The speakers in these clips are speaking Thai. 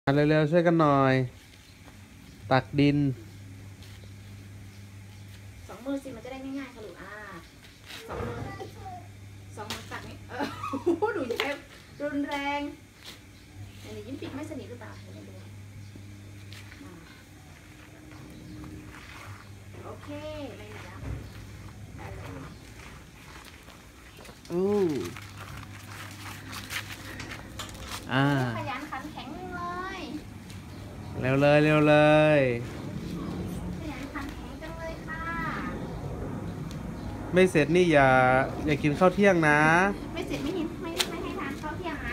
เร็วๆช่วยกันหน่อยตักดินสองมือสิมันจะได้ง่ายๆค่ะลูกสองมือตักนี่หนูแย้มรุนแรงอันนี้ยิ้มปิดไม่สนิทหรือเปล่าไม่รู้โอเคไม่หนีแล้วได้เลยขยันขันแข็งเลยเร็วเลยขยันขันแข็งจังเลยค่ะไม่เสร็จนี่อย่ากินข้าวเที่ยงนะไม่เสร็จไม่ให้ทานข้าวเที่ยงนะ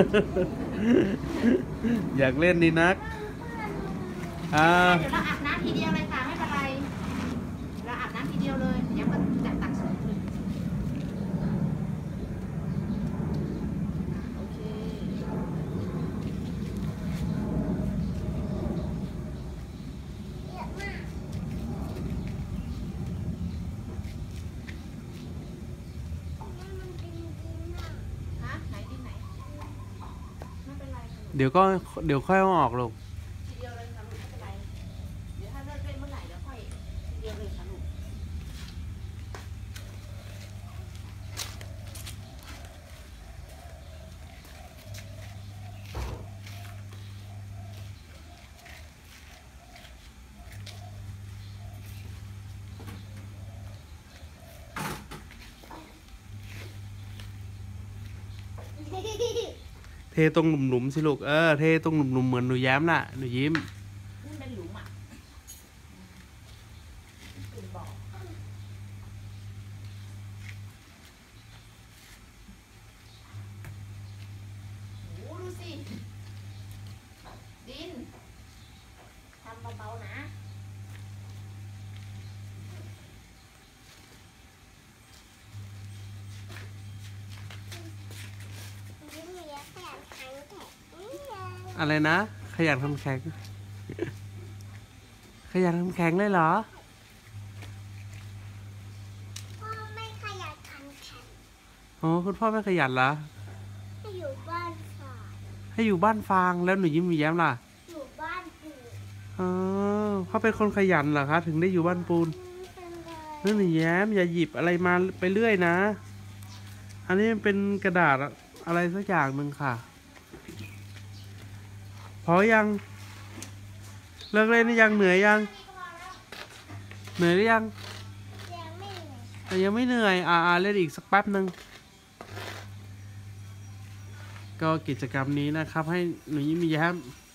อยากเล่นดีนักเดี๋ยวเราอาบน้ำทีเดียวเลยค่ะไม่เป็นไรเราอาบน้ำทีเดียวเลยยังก็จัดตักสองเลยโอเคไหนดินไหนไม่เป็นไรค่ะเดี๋ยวค่อยเอาออกลูกทีเดียวเลยค่ะลูกไม่เป็นไรเดี๋ยวถ้าเลิกเล่นเมื่อไหร่แล้วค่อยทีเดียวเลยค่ะลูกเทตรงหลุมๆสิลูกเทตรงหลุมๆเหมือนหนูแย้มน่ะหนูยิ้มนี่เป็นหลุมอ่ะเป็นบ่อโอ้ดูสิดินทำเบาๆนะอะไรนะขยันทำแข็งขยันทำแข็งเลยเหรอพ่อไม่ขยันขันแข็งอ๋อคุณพ่อไม่ขยันเหรอให้อยู่บ้านฝาให้อยู่บ้านฟางแล้วหนูยิ้มหนูแย้มล่ะอยู่บ้านปู่อ๋อเขาเป็นคนขยันเหรอคะถึงได้อยู่บ้านปูนนั่นหนูแย้มอย่าหยิบอะไรมาไปเรื่อยนะอันนี้มันเป็นกระดาษอะไรสักอย่างหนึ่งค่ะพอยังเลิกเล่นหรือยังเหนื่อยยังเหนื่อยหรือยังยังไม่เหนื่อยแต่ยังไม่เหนื่อยเล่นอีกสักแป๊บหนึ่งก็กิจกรรมนี้นะครับให้หนูยิ้มแย้ม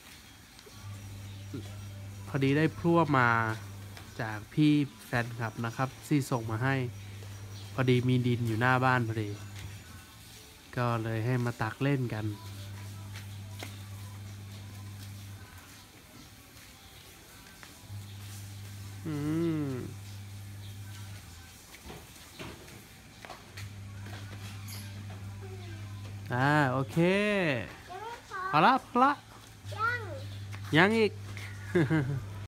พอดีได้พลั่วมาจากพี่แฟนคลับนะครับที่ส่งมาให้พอดีมีดินอยู่หน้าบ้านพอดีก็เลยให้มาตักเล่นกันโอเคยังไม่พอพอละยังยังอีก